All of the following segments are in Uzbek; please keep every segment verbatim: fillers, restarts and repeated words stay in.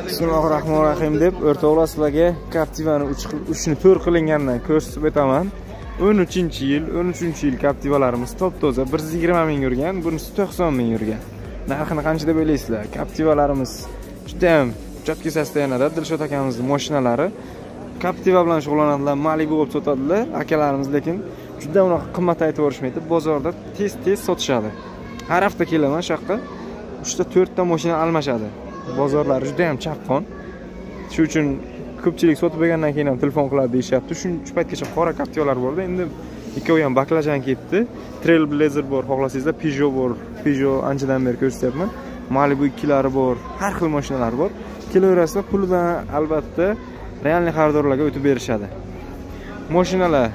Bismillahirrahmanirrahim deb o'rtoqlar sizlarga Captiva'ni uch ni to'rt qilingandan ko'rsatib o'taman. o'n uchinchi yil, o'n uchinchi yil Captiva'larimiz top-toza bir yuz yigirma ming yurgan, bunisi to'qson ming yurgan. Narxini qancha deb o'ylaysizlar? Captiva'larimiz juda ham uchatki sostoyanida Dilshod akamizning mashinalari. Captiva bilan shug'ullanadilar, Malibu olib sotadilar akalarimiz, lekin juda unaqa qimmat aytib o'rishmaydi. Bozorda tez-tez sotishadi. Har hafta kelaman shu yoqqa uchta to'rtta mashina almashadi. Bozorlari juda ham chaqqon. Shu uchun ko'pchilik sotib bo'lgandan keyin ham telefon qiladi deyishyapti. Shu paytgacha qora Captivalar bo'ldi. Endi ikkovi ham baklajan ketdi. Trailblazer bor, xohlasangizlar, Peugeot bor. Peugeot anchadan beri ko'rsatyapman. Malibu ikkilari bor, har xil mashinalar bor. Kelaverasizlar, pulidan albatta realniy xaridorlarga o'tib berishadi. Mashinalar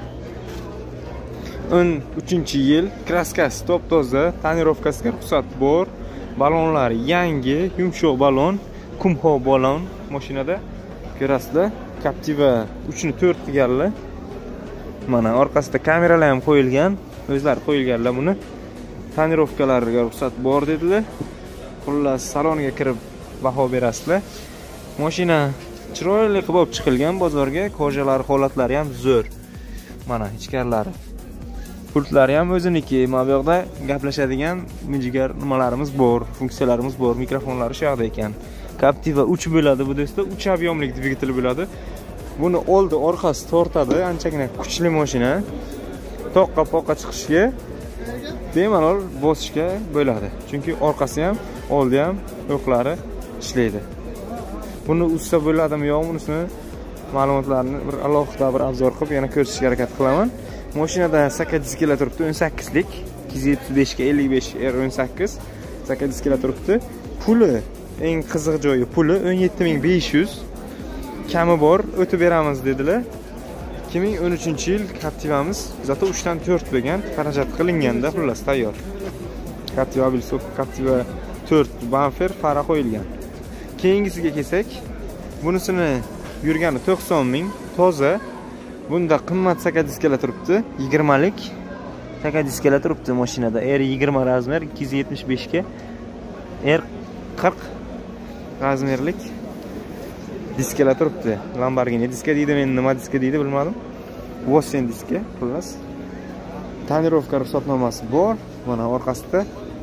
o'n uchinchi yil, kraskasi top-toza, tonirovkasiga ruxsat bor. Balonlar yangi, yumshoq balon, kumho balon mashinada ko'rasizlar. Captiva uch ni to'rt qilganlar. Mana orqasida kameralar ham qo'yilgan, o'zlari qo'yilganlar buni. Tonirovkalariga ruxsat bor dedilar. Xullas saloniga kirib baho berasizlar. Mashina chiroyli qilib olib chiqilgan bozorga, kojalari, holatlari ham zo'r. Mana ichkarilari. Pultlari ham o'ziniki. Mana bu yoqda gaplashadigan mijigar nimalarimiz bor, funksiyalarimiz bor, mikrofonlari shu yoqda ekan. Captiva uch bo'ladi bu do'stlar, uch объемlik dvigatel bo'ladi. Buni oldi, orqasi tortadi, anchagina kuchli mashina. Toqqa poqqa chiqishga bemalol bosishga bo'ladi. Chunki orqasi ham, oldi ham o'qlari ishlaydi. Buni usta bo'ladimi yo'qmi, bunisini ma'lumotlarni bir alohida bir obzor qilib yana ko'rsatishga harakat qilaman. Mashinada sakkiz disklar turibdi, o'n sakkizlik, ikki yuz yetmish besh ga ellik besh R o'n sakkiz sakkiz disklar turibdi. Puli, eng qiziq joyi puli o'n yetti ming besh yuz. Kami bor, o'tib beramiz dedilar. ikki ming o'n uchinchi yil Captiva'miz zato uch dan to'rt bo'lgan, xarajat qilinganda xullas tayyor. Captiva bilsa, Captiva to'rt bumper fara qo'yilgan. Keyingisiga kelsak, bunisini yurgani to'qson ming, toza. Bunda qimmat sakkiz diskalar turibdi, yigirmalik sakkiz diskalar turibdi mashinada. R yigirma razmer, ikki yuz yetmish besh ga R qirq razmerlik diskalar turibdi. Lamborghini diska deydi, men nima diska deydi bilmadim. Vossen diska, xullas. Tonirovka ruxsatnomasi bor. Mana orqasida.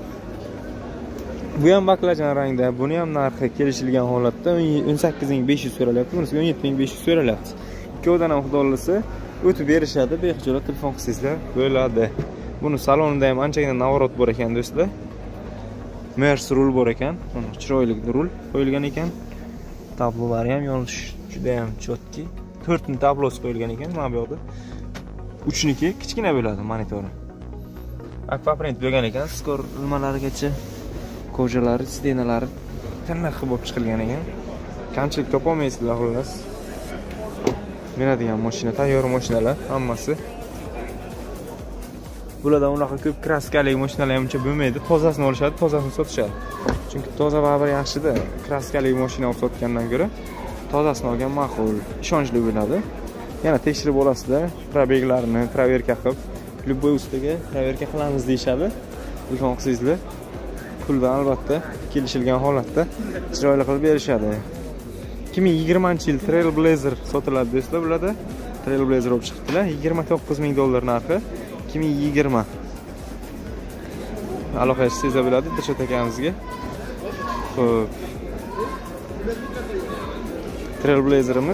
Bu ham baklajan rangda, buni ham narxi kelishilgan holatda o'n sakkiz ming besh yuz so'ralyapti, bunisiga o'n yetti ming besh yuz so'ralyapti. Ikkovidan ham xudo olsa o'tib berishadi, bexijolat telefon qilsangizlar bo'ladi. Buni salonida ham anchagina navorot bor ekan do'stlar. Mers rul bor ekan, mana chiroyli rul qo'yilgan ekan. Tablolari ham yonish juda ham chotki. to'rt ni tablosi qo'yilgan ekan, mana bu yoqda. uch niki kichkina bo'ladi monitori. Aquaprint bo'lgan ekan, skor nimalarigacha kojalari, stenalari tiniq bo'lib chiqilgan ekan. Kamchilik topolmaysizlar xullas. Beradigan mashina, tayyor mashinalar hammasi. Bularda unaqa ko'p kraskali mashinalar ham uncha bo'lmaydi. Tozasini olishadi, tozasini sotishadi. Chunki toza baribir yaxshi-da. Kraskali mashina olib sotgandan ko'ra tozasini olgan ma'qul, ishonchli bo'ladi. Yana tekshirib olasizlar, probeglarini proverka qilib, любой ustaga proverka qilamiz deyshadi. Telefon qilsangizlar, puldan albatta kelishilgan holatda chiroyli qilib berishadi. ikki ming yigirmanchi yil Trailblazer sotiladi do'stlar, bularda Trailblazer olib chiqdilar. yigirma to'qqiz ming dollar narxi. ikki ming yigirma. Aloqa qilsangiz bo'ladi Dilshod akamizga. Xo'p. Trailblazerimiz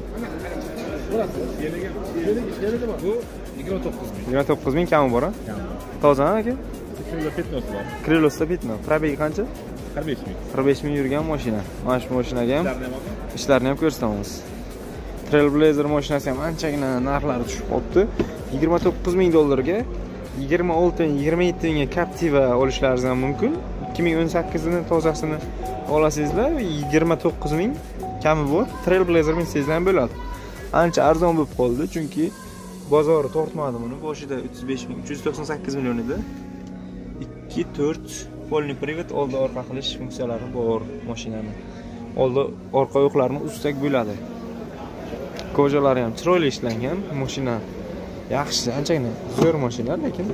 bu yigirma to'qqiz ming. yigirma to'qqiz ming kami bor, ha? Tozami aka? Krilosta bitma. Probegi qancha? qirq besh ming. qirq besh ming yurgan mashina. Mana shu mashinaga ham ishlarini ham ko'rsatamiz. Trailblazer mashinasi ham anchagina narxlari tushib qolibdi. yigirma to'qqiz ming dollarga yigirma olti yigirma yetti mingga Captiva olishlaringiz ham mumkin. ikki ming o'n sakkiz ni tozasini olasizlar, yigirma to'qqiz ming kami bor. Trailblazer minsangiz ham bo'ladi. Ancha arzon bo'lib qoldi, chunki bozori tortmadi buni. Boshida o'ttiz besh ming, uch yuz to'qson sakkiz million edi. ikki to'rt polni privat, oldi orqa qilish funksiyalari bor mashinani. Oldi orqa o'qlarini ustak bo'ladi. Kojalari ham chiroyli ishlangan, mashina yaxshi, anchagina zo'r mashina, lekin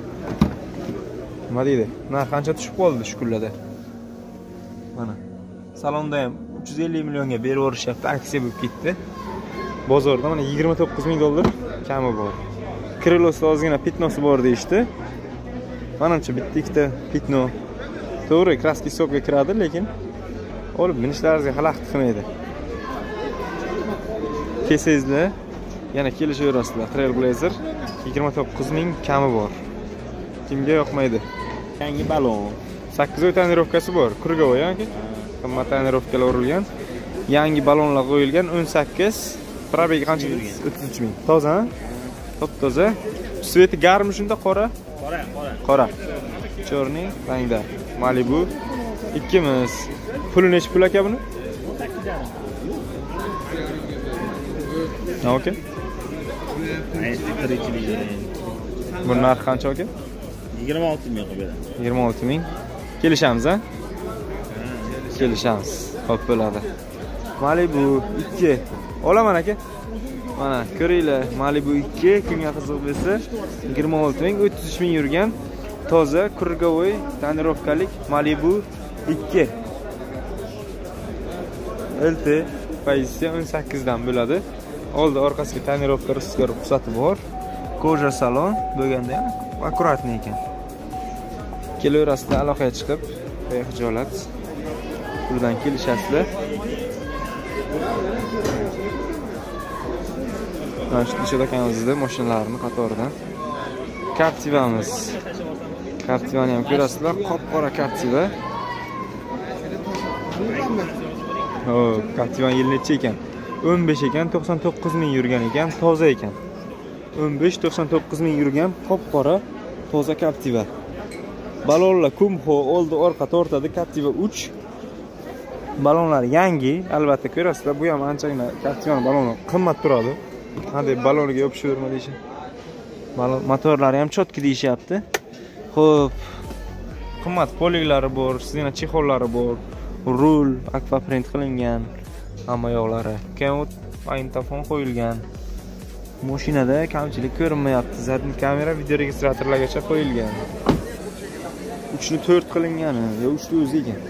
nima deydi? Narx qancha tushib qoldi shu kunlarda. Mana salonda ham uch yuz ellik millionga berib yuborishyapti, aksiya bo'lib ketdi. Bozorda mana yigirma to'qqiz ming dollar kami bor. Krilosda ozgina pitnosi bor deyishdi. Menimcha bitta ikkita pitno to'g'ri kraska hisobga kiradi, lekin olib minishlaringizga xalaqit qilmaydi. Kelsangizlar yana kelishaverasizlar. Trailblazer yigirma to'qqiz ming kami bor. Kimga yoqmaydi? Yangi balon. sakkiz oy tonirovkasi bor. Kurgovoy yoki qimmat tonirovkalar urilgan. Yangi balonlar qo'yilgan o'n sakkiz. Probegi qancha? o'ttiz uch ming. Toza, ha? Top toza. Sveti garmi shunda qora? Qora, qora. Qora. Chorni rangda. Malibu ikkimiz. Puli necha pul aka buni? Ha, okey. Bu narx qancha aka? yigirma olti ming qo'yadi. yigirma olti ming. Kelishamiz, ha? Kelishamiz. Xo'p bo'ladi. Malibu ikki. Olaman aka. Mana ko'ringlar, Malibu ikki kimga qiziq bo'lsa, yigirma olti ming, o'ttiz uch ming yurgan toza kurgovoy tonirovkalik Malibu ikki. L T pozitsiya o'n sakkiz dan bo'ladi. Oldi orqasiga tonirovka rusga ruxsati bor. Koja salon bo'lganda ham akkuratni ekan. Kelaverasizlar aloqaga chiqib, bexijolat buradan kelishasizlar. Mana shu ishda ekanimizda mashinalarni qatoridan Captiva'miz. Captiva'ni ham ko'rasizlar, qop-qora Captiva. O, Captiva yil necha ekan? o'n besh ekan, to'qson to'qqiz ming yurgan ekan, toza ekan. o'n besh to'qson to'qqiz ming yurgan qop-qora toza Captiva. Balonlar kumxo, oldi orqa tortadi, Captiva uch. Balonlar yangi, albatta ko'rasizlar, bu ham anchagina Captiva'ning baloni qimmat turadi. Hadi baloniga yopishverma deyshi. Balon motorlari ham chotki deyishyapti. Xo'p. Qimmat poliglari bor, sizning chexollari bor. Rul akvaprint qilingan. Hamma yo'qlari. Keyin magnitofon qo'yilgan. Mashinada kamchilik ko'rinmayapti. Zadniy kamera, video registratorlargacha qo'yilgan. uch ni to'rt qilingani, yo uch ni o'zi ekan.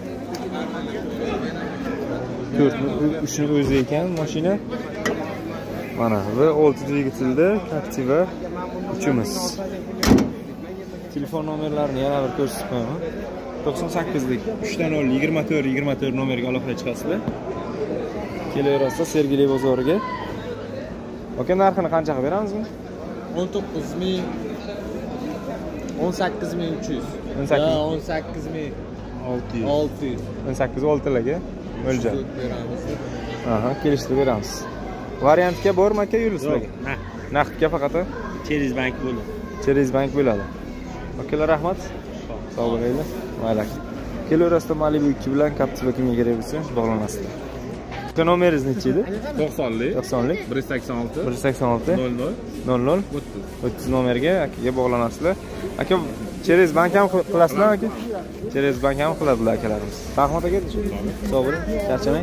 to'rt ni uch ni o'zi ekan mashina. Mana va olti dvigatelda Captiva uchimiz. Telefon nomerlarini yana bir ko'rsatib qo'yaman. to'qson sakkizlik uch nol yigirma to'rt yigirma to'rt nomerga aloqaga chiqasizlar. Kelaverasizlar Sergeli bozoriga. Aka, narxini qancha qilib beramiz buni? o'n to'qqiz ming, o'n sakkiz ming uch yuz. o'n sakkiz ming olti yuz. o'n sakkiz oltilarga o'lja. beramiz. Aha, kelishtirib beramiz. Variantga bormi aka yulduzlarga? Ha. Naqdga faqat Cheris bank bo'ladi. Cheris bank bo'ladi. Akalar rahmat. Sog' bo'linglar. Mayli. Kelaverasizlar Malibu ikki bilan Captiva kimga kerak bo'lsa bog'lanasizlar. Aka, nomeringiz necha edi? to'qsonlik to'qsonlik bir yuz sakson olti bir yuz sakson olti nol nol nol nol o'ttiz. o'ttiz nomerga akaga bog'lanasizlar. Aka, Cheris bank ham qilasizlarmi aka? Cheris bank ham qiladilar akalarimiz. Rahmat aka. Sog' bo'ling. Charchamang.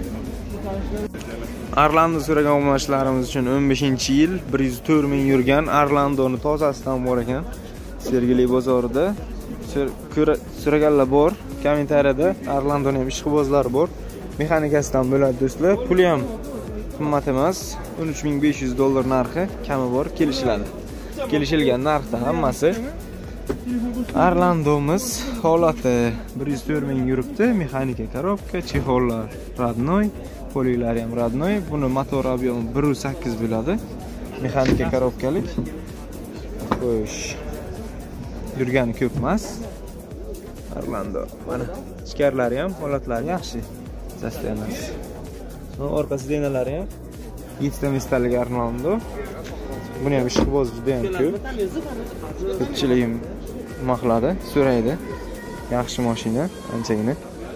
Arlando so'ragan obunachilarimiz uchun o'n beshinchi yil bir yuz to'rt ming yurgan Arlandoni tozasidan bor ekan. Sergeli bozorida so'raganlar bor. Kommentariyada Arlandoning ham ishqibozlari bor. Mexanikasidan bo'ladi do'stlar. Puli ham qimmat emas. o'n uch ming besh yuz dollar narxi, kami bor, kelishiladi. Kelishilgan narxda hammasi. Arlandomiz holati bir yuz to'rt ming yuribdi. Mexanika korobka, chexollar radnoy, poliglari ham radnoy. Buni motor obyomi bir yuz sakkiz bo'ladi. Mexanika korobkalik. Xo'sh. Yurgani ko'p emas. Arlando. Mana ichkarilari ham, holatlari yaxshi. Zastayanasi. So'ng orqasi denalari ham yettita mistalik Arlando. Buni ham ishqiboz juda ham ko'p. Ko'pchilik maqladi, so'raydi. Yaxshi mashina, anchagina.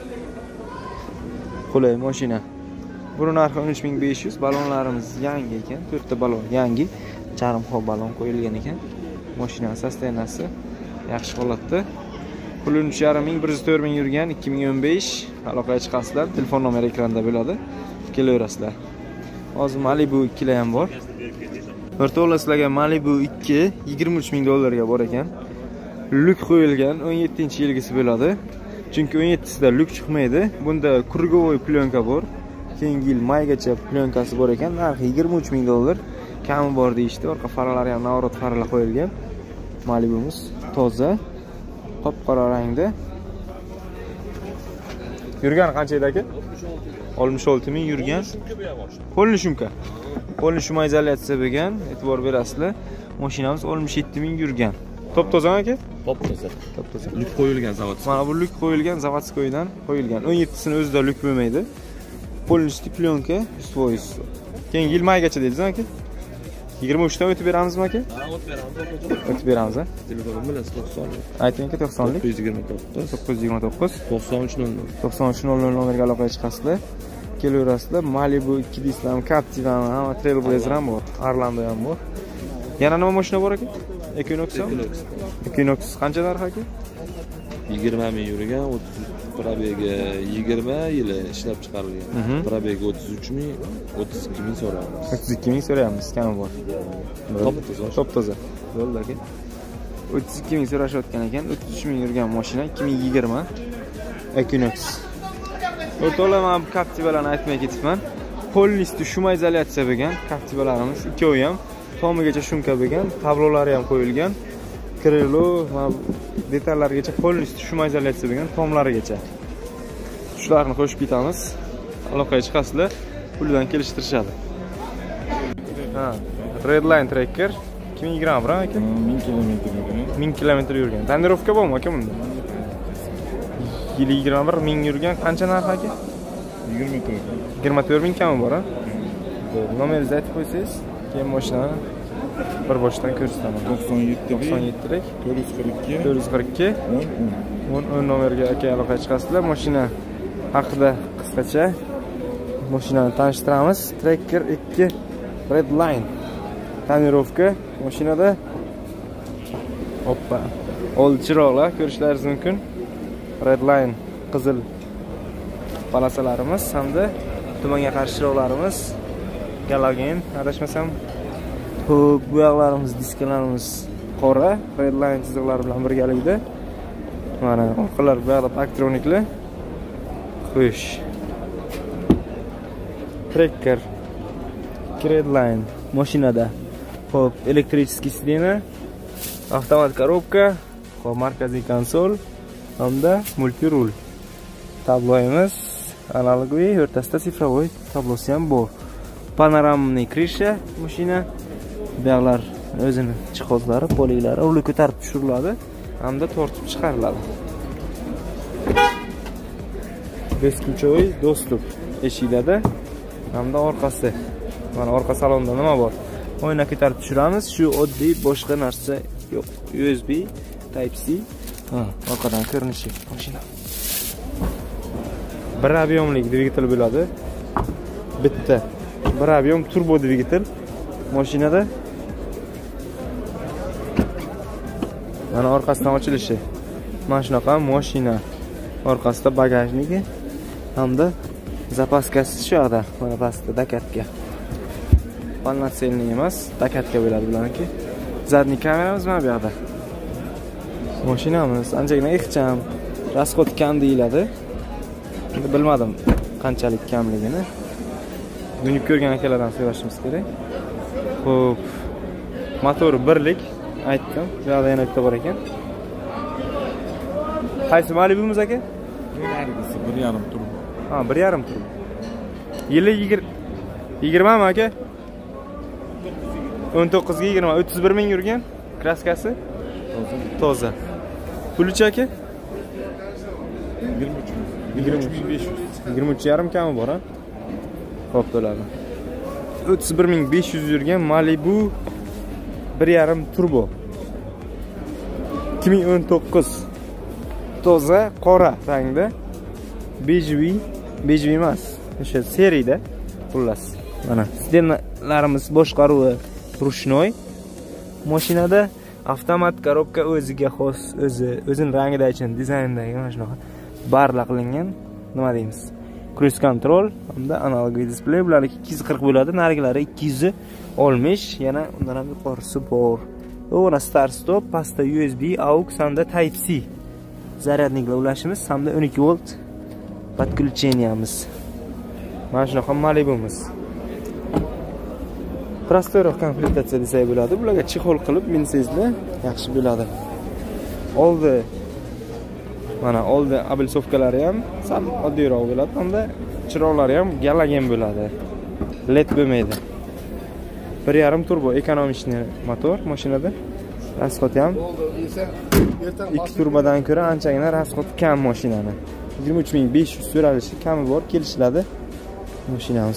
Qulay mashina. Buni narxi o'n uch ming besh yuz. Balonlarimiz yangi ekan, to'rtta balon yangi. Charmxo balon qo'yilgan ekan. Mashina zastayanasi yaxshi holatda. Pul uch yarim ming, bir yuz to'rt ming yurgan, ikki ming o'n besh. Aloqaga chiqasizlar, telefon nomeri ekranda bo'ladi. Kelaverasizlar. Hozir Malibu ikki ham bor. O'rtoqlar, sizlarga Malibu ikki yigirma uch ming dollarga bor ekan. Luk qo'yilgan o'n yettinchi yilgisi bo'ladi. Chunki o'n yettisida lyuk chiqmaydi. Bunda krugovoy plyonka bor. Keyingi yil maygacha plyonkasi bor ekan. Narxi yigirma uch ming dollar. Kami bor deyishdi. Orqa faralari ham navrot faralar qo'yilgan. Malibu'miz toza, qop-qora rangda. Yurgan qancha edi aka? oltmish olti ming yurgan. Qo'lni shumka. Qo'lni shum izolyatsiya bo'lgan. E'tibor berasizlar. Mashinamiz oltmish yetti ming yurgan. Top tozami aka? Top toza. Top toza. Lyuk qo'yilgan zavod. Mana bu lyuk qo'yilgan, zavodskoydan qo'yilgan. o'n yettisini o'zida lyuk bo'lmaydi. Polnichli plyonka yuz foiz. Keyingi yil maygacha dedingiz aka? yigirma uchdan o'tib beramizmi aka? Ha, o'tib beramiz. O'tib beramiz. Telefonim bilan to'qsonlik. Ayting aka to'qsonlik. to'qqiz yuz yigirma to'qqiz. to'qqiz yuz yigirma to'qqiz. to'qson uch nol nol. to'qson uch nol nol nomerga aloqaga chiqasizlar. Kelaverasizlar. Malibu ikki dislam, Captiva ham, Trailblazer ham bor. Orlando ham bor. Yana nima mashina bor aka? Equinox. Equinox qancha narxi aka? yigirma ming yurgan, o'ttiz probega yigirma yili ishlab chiqarilgan. Probega o'ttiz uch ming, o'ttiz ikki ming so'raymiz. o'ttiz ikki ming so'rayapmiz, kami bor. Top toza. Top toza. Bo'ldi aka. o'ttiz ikki ming so'rashayotgan ekan. o'ttiz uch ming yurgan mashina ikki ming yigirma Equinox. O'rtoqlar, men Captiva'larni aytmay ketibman. Polnichli shum izolyatsiya bo'lgan Captiva'larimiz ikkovi ham tomigacha shumka bo'lgan, tablolari ham qo'yilgan. Krilo va detallargacha polnichli shum izolyatsiya bo'lgan, tomlarigacha. Shularni qo'shib ketamiz. Aloqaga chiqasizlar. Pulidan kelishtirishadi. Ha, Redline Tracker ikki ming yigirma bir aka? ming kilometr yurgan. ming kilometr yurgan. Tonirovka bormi aka bunda? Yili yigirma bir ming yurgan. Qancha narx aka? yigirma to'rt. yigirma to'rt ming kami bor, ha? Nomeringizni aytib qo'ysangiz, keyin mashinani bir boshdan ko'rsataman. to'qson yetti to'qson yetti lik to'rt yuz qirq ikki to'rt yuz qirq ikki o'n o'n nomerga aka aloqaga chiqasizlar. Mashina haqida qisqacha mashinani tanishtiramiz. Tracker ikki Redline. Tonirovka mashinada. Hoppa. Old chiroqlar ko'rishlaringiz mumkin. Redline qizil palasalarimiz hamda tumanga qarshi chiroqlarimiz. Galogen, adashmasam, bu yoqlarimiz, diskalarimiz qora, Redline chiziqlari bilan birgalikda. Mana orqalar bu yoqda elektronikli. Xo'sh. Tracker Redline mashinada. Xo'p, elektrichеский sidena, avtomat korobka, xo'p, markaziy konsol hamda multirul. Tabloyimiz analogli, o'rtasida sifrovoy tablosi ham bor. Panoramli krisha mashina. Buyaqlar o'zini jihozlari, poliklari ruli ko'tarib tushiriladi hamda tortib chiqariladi. Beskluchovoy dostup eshiklarda hamda orqasi. Mana orqa salonda nima bor? Oyna ko'tarib tushiramiz. Shu oddiy, boshqa narsa yo'q. U S B Type C. Ha, orqadan ko'rinishi mashina. Bir объемlik dvigatel bo'ladi. Bitta bir объем turbo dvigatel mashinada. Mana orqasidan ochilishi. Mana shunaqa mashina. Orqasida bagajniki hamda zapaskasi shu yoqda, mana pastda dakatka. Polnotselniy emas, dakatka bo'ladi bularniki. Zadniy kameramiz mana bu yoqda. Mashinamiz anchagina ixcham, rasxod kam deyiladi. Bilmadim qanchalik kamligini. Buni ko'rgan akalardan so'rashimiz kerak. Xo'p. Motor birlik aytdim. Bu yoqda yana bitta bor ekan. Qaysi Malibu'miz aka? Nargisi bir yarim turbo. Ha, bir yarim turbo. Yili yigirma mi aka? o'n to'qqiz ga yigirma, o'ttiz bir ming yurgan. Kraskasi toza. Toza. Pulichi aka? yigirma uch ming besh yuz. yigirma uch yarim kami bor, ha? Xo'p, bo'ladi. o'ttiz bir ming besh yuz yurgan Malibu bir yarim turbo. ikki ming o'n to'qqiz. Toza, qora rangda. Bejivi, bejivi emas. O'sha seriyada xullas. Mana sistemalarimiz boshqaruvi rushnoy. Mashinada avtomat korobka o'ziga xos, o'zi o'zining rangida uchun dizayndagi mana shunaqa barla qilingan, nima deymiz? Cruise control hamda analogli displey. Bular ikki yuz qirq bo'ladi, nargilari ikki yuz oltmish, yana undan ham yuqorisi bor. Bu mana start stop, pastda U S B, aux hamda Type C zaryadniklar ulashimiz hamda o'n ikki volt podключениямыз. Mana shunaqa Malibu'miz. Prostoyroq komplektatsiya desak bo'ladi. Bularga chexol qilib minsangizlar yaxshi bo'ladi. Oldi mana oldi abelsovkalari ham sal oddiyroq bo'ladi hamda chiroqlari ham galagen bo'ladi. led bo'lmaydi. bir yarim turbo ekonomichniy motor mashinada. Rasxoti ham ikki turbodan ko'ra anchagina rasxoti kam mashinani. yigirma uch ming besh yuz so'ralishi kami bor, kelishiladi mashinamiz.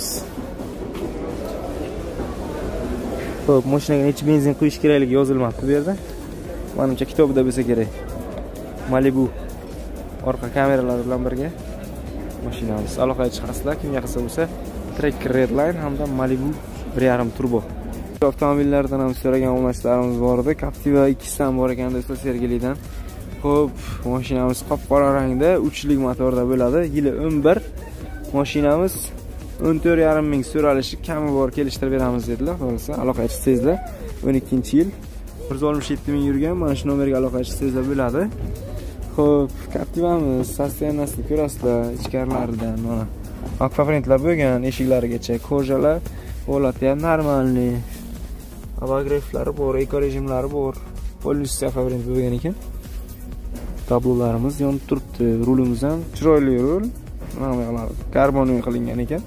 Xo'p, mashinaga necha benzin quyish kerakligi yozilmabdi bu yerda. Menimcha kitobida bo'lsa kerak. Malibu orqa kameralari bilan birga mashinamiz. Aloqaga chiqasizlar, kimga qilsa bo'lsa, Tracker Redline hamda Malibu bir yarim turbo. Avtomobillardan ham so'ragan obunachilarimiz bor edi. Captiva ikkisidan bor ekan do'stlar Sergelidan. Xo'p, mashinamiz qop-qora rangda, uchlik motorda bo'ladi. Yili o'n bir. Mashinamiz o'n to'rt yarim ming so'ralishi kami bor, kelishtirib beramiz dedilar. To'g'risi, aloqaga chiqsangizlar, o'n ikkinchi yil bir yuz oltmish yetti ming yurgan. Mana shu nomerga aloqaga chiqsangizlar bo'ladi. Xo'p, Captivamiz sostenasini ko'rasizlar, ichkarilaridan mana akvaprintlar bo'lgan, eshiklarigacha kojalar, holati ham normalniy. Abagreiflari bor, eko rejimlari bor. Polisi akvaprint bo'lgan ekan. Tablolarimiz yonib turibdi. Rulimiz ham chiroyli rul. Mana buyoqlar karbonli qilingan ekan.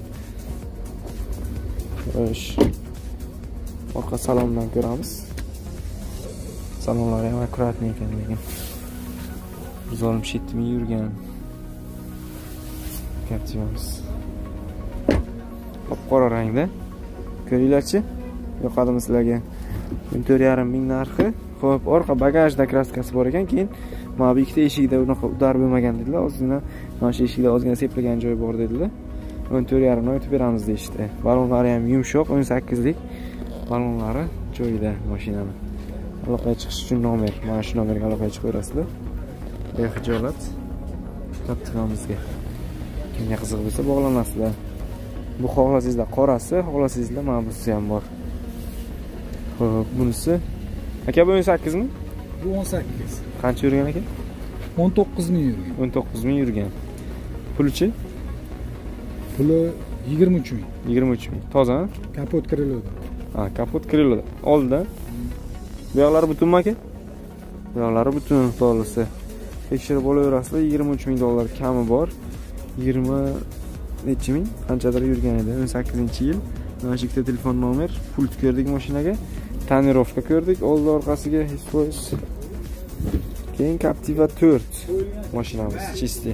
Xo'sh. Orqa salondan ko'ramiz. Salonlari ham akkuratli ekan lekin. bir yuz oltmish yetti ming yurgan. Captivamiz. Qop-qora rangda. Ko'ringlarchi? Yoqadimi sizlarga? o'n to'rt yarim ming narxi. Xo'p, orqa bagajda kraskasi bor ekan, keyin mana bu ikkita eshikda unaqa udar bo'lmagan dedilar. Ozgina mana shu eshikda ozgina sepilgan joy bor dedilar. o'n to'rt yarim dan o'tib beramiz deyishdi. Balonlari ham yumshoq, o'n sakkizlik balonlari joyida mashinani. Aloqaga chiqish uchun nomer, mana shu nomerga aloqaga chiqaverasizlar. Behijolat Captivamizga. Kimga qiziq bo'lsa bog'lanasizlar. Bu xohlasangizlar qorasi, xohlasangizlar mana bunisi ham bor. Xo'p, bunisi aka bu o'n sakkizmi? Bu o'n sakkiz. Qancha yurgan aka? o'n to'qqiz ming yurgan. o'n to'qqiz ming yurgan. Pulichi? Puli yigirma uch ming. yigirma uch ming. Toza? Kapot kiriladi. Ha, kapot kiriladi. Oldidan. Bu yoqlari butunmi aka? Bu yoqlari butun to'g'risi. Tekshirib olaverasizlar, yigirma uch ming dollar kami bor. yigirma necha ming qanchadir yurgan edi. o'n sakkizinchi yil. Mana shu ikkita telefon nomer, pult ko'rdik mashinaga. Tonirovka ko'rdik, oldi orqasiga hech foiz. Keyin Captiva to'rt mashinamiz, chisti.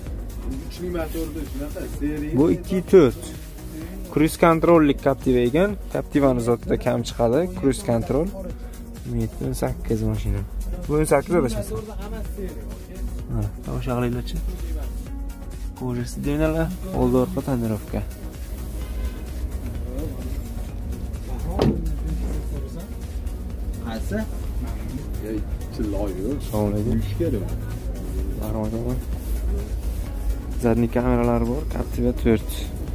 Bu ikki to'rt. Cruise controllik Captiva ekan. Captivani zotida kam chiqadi, cruise control. o'n sakkiz mashina. Bu o'n sakkiz adashmasam. Mana, tomosha qilinglarchi. Kojasi deynalar, oldi orqa tonirovka. Qaysi? Assalomu alaykum. Marhamat. Zadniy kameralari bor, Captiva to'rt.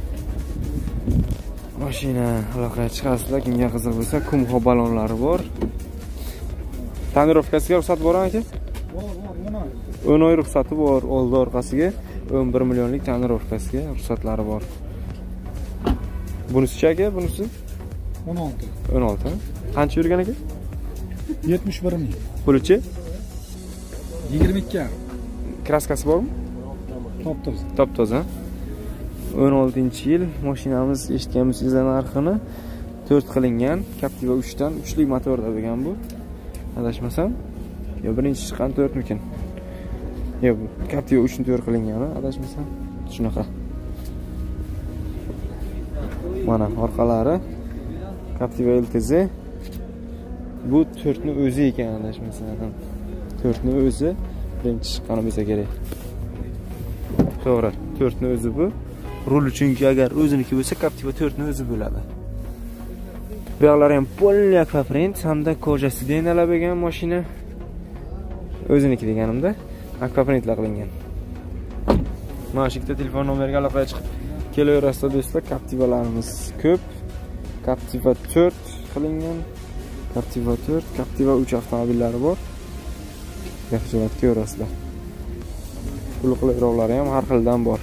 Mashina aloqaga chiqasizlar, kimga qiziq bo'lsa, kumxo balonlari bor. Tonirovkasiga ruxsat bormi aka? Bor, bor, o'n oy ruxsati bor, oldi orqasiga o'n bir millionlik tonirovkasiga ruxsatlari bor. Bunisi aka, bunisi o'n olti. o'n olti. Qancha yurgan aka? yetmish bir ming. Pulichi? yigirma ikki. Kraskasi bormi? Top-toza. Top-toza. o'n oltinchi yil mashinamiz eshitganmisizlar narxini to'rt qilingan. Captiva uch dan uchlik motorda bo'lgan bu. Adashmasam, yo birinchi chiqqan to'rtmikin. Yo bu Captiva uch ni to'rt qilingani, adashmasam shunaqa. Mana orqalari Captiva L T Z. Bu to'rt ni o'zi ekan, adashmasam. to'rt ni o'zi birinchi chiqqani bo'lsa kerak. To'g'ri, to'rt ni o'zi bu. Rul chunki agar o'ziniki bo'lsa, Captiva to'rt ni o'zi bo'ladi. Bu yoqlari ham polniy akvaprint hamda kojasi deynalar bo'lgan mashina. O'ziniki deganimda akvaprintlar qilingan. Mana shu ikkita telefon nomeriga aloqaga chiqib kelaverasizlar do'stlar. Captivalarimiz ko'p. Captiva to'rt qilingan. Captiva to'rt, Captiva uch avtomobillari bor. Yaxshiroq ko'rasizlar. To'liqliroqlari ham har xildan bor.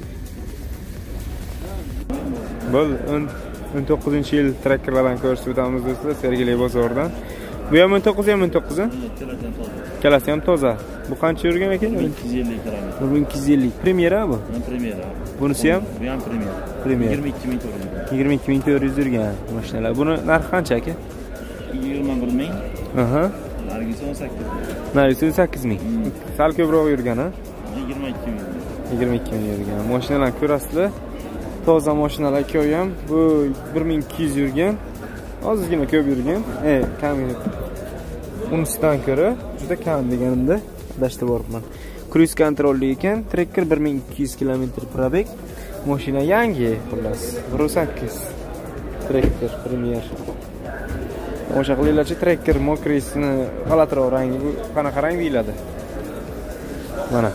Bo'l o'n to'qqizinchi yil traktorlardan ko'rsatib o'tamiz do'stlar, Sergeli bozoridan. Bu ham o'n to'qqiz ham o'n to'qqiz a? Ikkalasi ham toza. Bu qancha yurgan ekan? ikki yuz ellik kilometr. Bu ikki yuz ellik. Premyera bu? Premyera. Bunisi ham? Bu ham premyera. Premyera. yigirma ikki ming to'rt yuz. yigirma ikki ming to'rt yuz yurgan mashinalar. Buni narxi qancha aka? yigirma bir ming. Aha. Nargisi o'n sakkiz. Nargisi o'n sakkiz ming. Sal ko'proq yurgan a? yigirma ikki ming. yigirma ikki ming yurgan. Mashinalar ko'rasizlar. Toza mashinalar ko'y ham. Bu bir ming ikki yuz yurgan. Ozgina ko'p yurgan. E, kam yurgan. Unisidan ko'ra juda kam deganimda adashda boribman. Cruise controlli ekan, trekker bir ming ikki yuz kilometr probeg. Mashina yangi, xullas. bir nuqta sakkiz. Trekker Premier. O'sha qilinglarchi trekker mokrisini g'alatiroq rangi. Bu qanaqa rang deyiladi? Mana.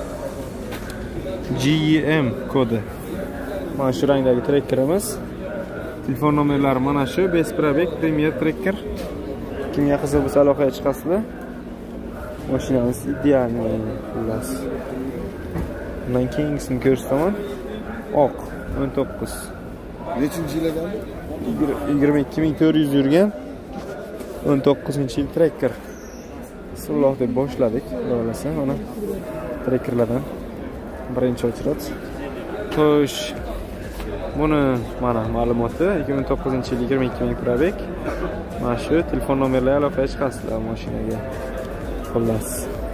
G M kodi. Mana shu rangdagi trekkerimiz. Telefon nomerlari mana shu. besh probeg Premier trekker. Kimga qiziq bo'lsa aloqaga chiqasizlar. Mashinamiz idealniy, xullas. Bundan keyingisini ko'rsataman. Oq o'n to'qqiz. Nechinchi yil ekan? yigirma ikki ming to'rt yuz yurgan. o'n to'qqizinchi yil trekker. Bismillah deb boshladik. Xudoolasa, mana trekkerlardan birinchi uchrat. Xo'sh. Buni mana ma'lumoti ikki ming o'n to'qqizinchi yil yigirma ikki ming probeg. Mana shu telefon nomerlari aloqaga chiqasizlar mashinaga. Xullas.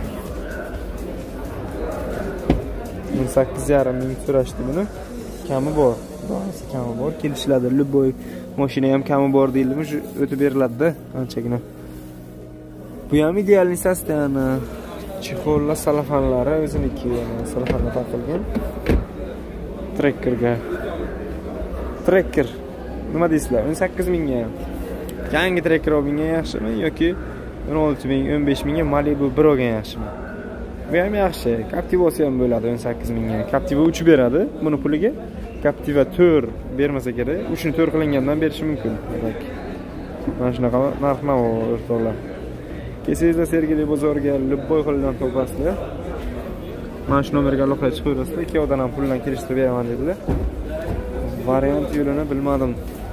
o'n sakkiz yarim ming so'rashdi buni. Kami bor. Do'si kami bor. Kelishiladi. Любой mashina ham kami bor deyildimi, shu o'tib beriladi-da, anchagina. Bu ham idealniy sostavni. Chexollar, salafanlari o'ziniki, salafanlar taqilgan. Trekkerga. Trekker. Nima deysizlar? o'n sakkiz mingga. Yangi trekker olgan yaxshimi yoki o'n olti ming, o'n besh mingga Malibu bir olgan yaxshimi? Bu ham yaxshi. Captiva'si ham bo'ladi o'n sakkiz mingga. Captiva uch beradi buni puliga. Captiva to'rt bermasa kerak. uchni to'rt qilingandan berishi mumkin. Demak. Mana shunaqa narx-navo o'rtoqlar. Kelsangizlar Sergeli bozoriga любой xildan topasizlar. Mana shu nomerga aloqaga chiqaverasizlar. Ikkovidan ham puldan kelishtirib beraman dedilar. Variant yo'lini bilmadim.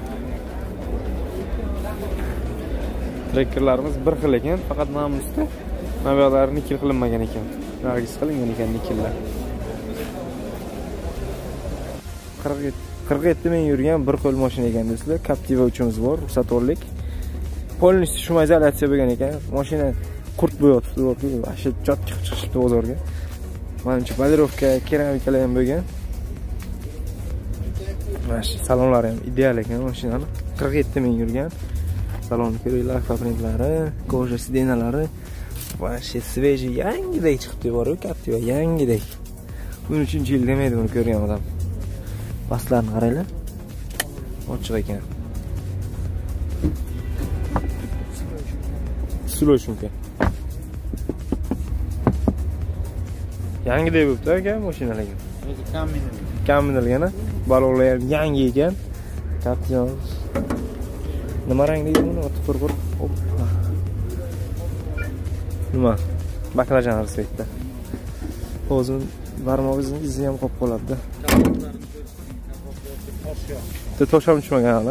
Trekkerlarimiz bir xil ekan, faqat namusda navigatorlar nikl qilinmagan ekan. Nargis qilingan ekan nikllar. qirq yetti ming yurgan bir qo'l mashina ekan do'stlar. Captiva uchimiz bor, ruxsatvorlik. Polniy shumaizolyatsiya bo'lgan ekan. Mashina qurt bo'yotdi, vashit jotga chiqishibdi bozorga. Menimcha polirovka, keramikalar ham bo'lgan. Mana shu salonlari ham ideal ekan mashinani. qirq yetti ming yurgan. Salonni ko'ringlar, fabriklari, koja sidenalari. Mana shu sveji yangidek chiqibdi bor-ku, Captiva yangidek. o'n uchinchi yil demaydi buni ko'rgan odam. Pastlarni qaranglar. Ochiq ekan. Sloshunka. Yangidek bo'libdi aka mashinalarga. O'zi kam minilgan. Kam minilgan-a? Baloqlar ham yangi ekan. Captiva. Nima rang deydi buni? O'tib qurqur. Hoppa. Nima? Baklajan rasvetda. O'zim barmog'ingizni izi ham qolib qoladi-da. Tosh ham tushmagan hali.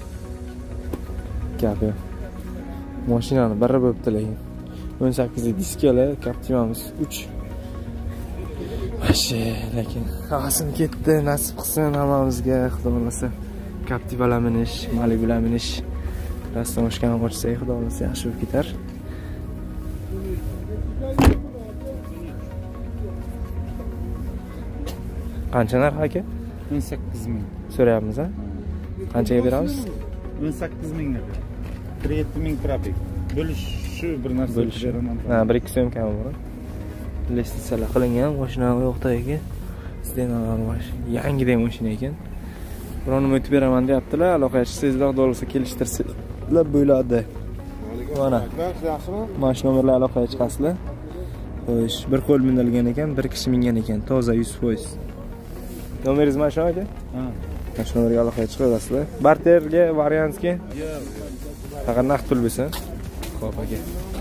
Gapi. Mashinani biri bo'libdi lekin. o'n sakkiz diskali Captivamiz uch. Vashi, lekin qasini ketdi, nasib qilsin hammamizga, xudo xolasa. Captivalar minish, Malibular minish. Rastan oshgan ochsak, xudo xolasa yaxshi bo'lib ketar. Qancha narx aka? o'n sakkiz ming. So'rayapmiz a? Qanchaga beramiz? o'n sakkiz ming. qirq yetti ming probeg. Bo'lish shu bir narsa beraman. Ha, bir ikki so'm kam bor. Lestisalar qilingan mashina yo'qdagi. Sidenalar bor. Yangidek mashina ekan. Birovni o'tib beraman deyaptilar. Aloqaga chiqsangizlar, xudo xolasa kelishtirsalar bo'ladi. Mana. Yaxshimi? Mana shu nomerlarga aloqaga chiqasizlar. Xo'sh, bir qo'l minilgan ekan, bir kishi mingan ekan. Toza yuz foiz. Nomeringiz mana shu aka? Ha. Mana shu nomerga aloqaga chiqaverasizlar. Barterga, variantga? Yo'q. Faqat naqd pul bo'lsa. Xo'p aka.